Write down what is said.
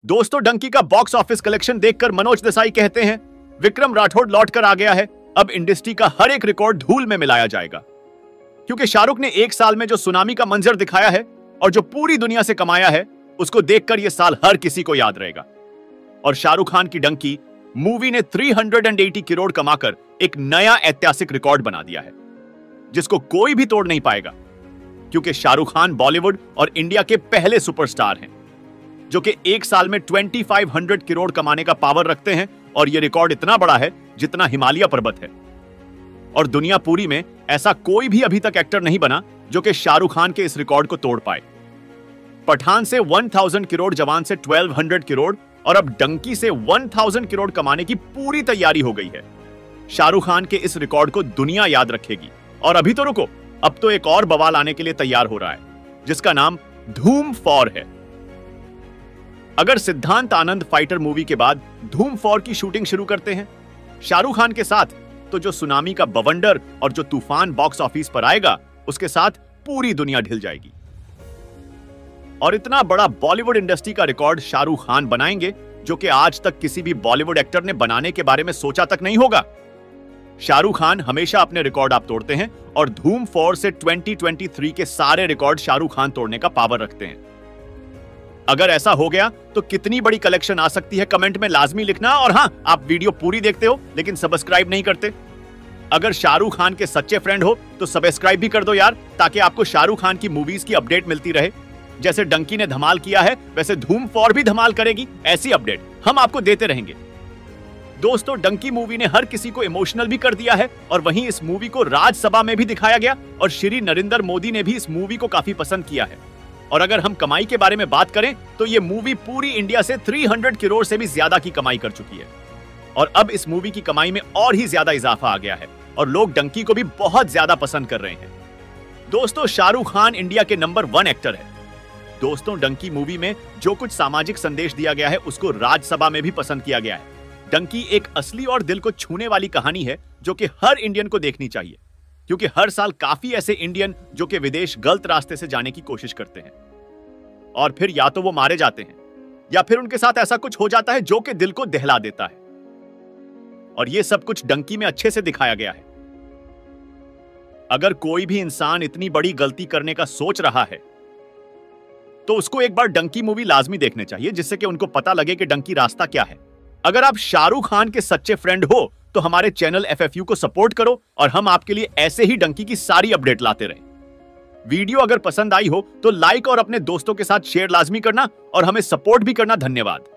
दोस्तों, डंकी का box office collection देखकर मनोज देसाई कहते हैं, विक्रम राठौड़ लौट कर आ गया है। अब इंडस्ट्री का हर एक रिकॉर्ड धूल में मिलाया जाएगा। क्योंकि शाहरुख ने एक साल में जो सुनामी का मंजर दिखाया है और जो पूरी दुनिया से कमाया है, उसको देखकर यह साल हर किसी को याद रहेगा। और शाहरुख खान की डंकी मूवी ने 380 करोड़ कमाकर एक नया ऐतिहासिक रिकॉर्ड बना दिया है, जिसको कोई भी तोड़ नहीं पाएगा। क्योंकि शाहरुख खान बॉलीवुड और इंडिया के पहले सुपरस्टार हैं, जो कि एक साल में 2500 करोड़ कमाने का पावर रखते हैं। और यह रिकॉर्ड इतना बड़ा है जितना हिमालय पर्वत है। और दुनिया पूरी में ऐसा कोई भी अभी तक एक्टर नहीं बना जो कि शाहरुख खान के इस रिकॉर्ड को तोड़ पाए। पठान से 1000 करोड़, जवान से 1200 करोड़ और अब डंकी से 1000 करोड़ कमाने की पूरी तैयारी हो गई है। शाहरुख खान के इस रिकॉर्ड को दुनिया याद रखेगी। और अभी तो रुको, अब तो एक और बवाल आने के लिए तैयार हो रहा है, जिसका नाम धूम 4 है। अगर सिद्धांत आनंद फाइटर मूवी के बाद धूम 4 की शूटिंग शुरू करते हैं शाहरुख खान के साथ, तो जो सुनामी का बवंडर और जो तूफान बॉक्स ऑफिस पर आएगा, उसके साथ पूरी दुनिया ढिल जाएगी। और इतना बड़ा बॉलीवुड इंडस्ट्री का रिकॉर्ड शाहरुख खान बनाएंगे, जो कि आज तक किसी भी बॉलीवुड एक्टर ने बनाने के बारे में सोचा तक नहीं होगा। शाहरुख खान हमेशा अपने रिकॉर्ड आप तोड़ते हैं और धूम 4 से 2023 के सारे रिकॉर्ड शाहरुख खान तोड़ने का पावर रखते हैं। अगर ऐसा हो गया तो कितनी बड़ी कलेक्शन आ सकती है, कमेंट में लाजमी लिखना। और हां, आप वीडियो पूरी देखते हो लेकिन सब्सक्राइब नहीं करते। अगर शाहरुख खान के सच्चे फ्रेंड हो तो सब्सक्राइब भी कर दो यार, ताकि आपको शाहरुख खान की मूवीज की अपडेट मिलती रहे। जैसे डंकी ने धमाल किया है, वैसे धूम 4 भी धमाल करेगी। ऐसी अपडेट हम आपको देते रहेंगे। दोस्तों, डंकी मूवी ने हर किसी को इमोशनल भी कर दिया है और वहीं इस मूवी को राज्यसभा में भी दिखाया गया और श्री नरेंद्र मोदी ने भी इस मूवी को काफी पसंद किया है। और अगर हम कमाई के बारे में बात करें तो ये मूवी पूरी इंडिया से 300 करोड़ से भी ज्यादा की कमाई कर चुकी है। और अब इस मूवी की कमाई में और ही ज्यादा इजाफा आ गया है और लोग डंकी को भी बहुत ज्यादा पसंद कर रहे हैं। दोस्तों, शाहरुख खान इंडिया के नंबर 1 एक्टर है। दोस्तों, डंकी मूवी में जो कुछ सामाजिक संदेश दिया गया है, उसको राज्यसभा में भी पसंद किया गया है। डंकी एक असली और दिल को छूने वाली कहानी है, जो कि हर इंडियन को देखनी चाहिए। क्योंकि हर साल काफी ऐसे इंडियन जो कि विदेश गलत रास्ते से जाने की कोशिश करते हैं और फिर या तो वो मारे जाते हैं या फिर उनके साथ ऐसा कुछ हो जाता है जो कि दिल को दहला देता है। और ये सब कुछ डंकी में अच्छे से दिखाया गया है। अगर कोई भी इंसान इतनी बड़ी गलती करने का सोच रहा है तो उसको एक बार डंकी मूवी लाजमी देखने चाहिए, जिससे कि उनको पता लगे कि डंकी रास्ता क्या है। अगर आप शाहरुख खान के सच्चे फ्रेंड हो तो हमारे चैनल FFU को सपोर्ट करो और हम आपके लिए ऐसे ही डंकी की सारी अपडेट लाते रहें। वीडियो अगर पसंद आई हो तो लाइक और अपने दोस्तों के साथ शेयर लाजमी करना और हमें सपोर्ट भी करना। धन्यवाद।